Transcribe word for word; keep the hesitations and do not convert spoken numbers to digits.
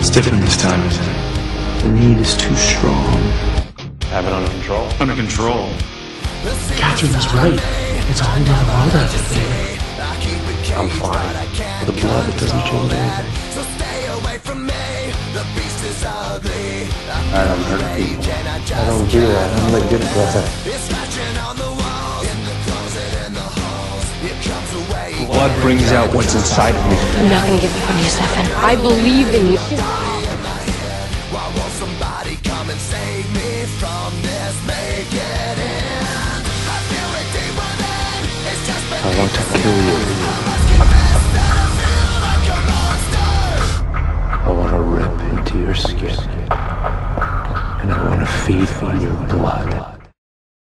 It's different this time, isn't it? The need is too strong. Have it under control? Under control. Catherine was right. It's a whole other world out there. I'm fine. The blood, it doesn't change anything. I don't hurt people. I don't do that. I'm the good brother. Blood brings out what's inside of me. I'm not gonna give up on you, Stefan. I believe in you. I want to kill you. I want to rip into your skin. And I want to feed on your blood.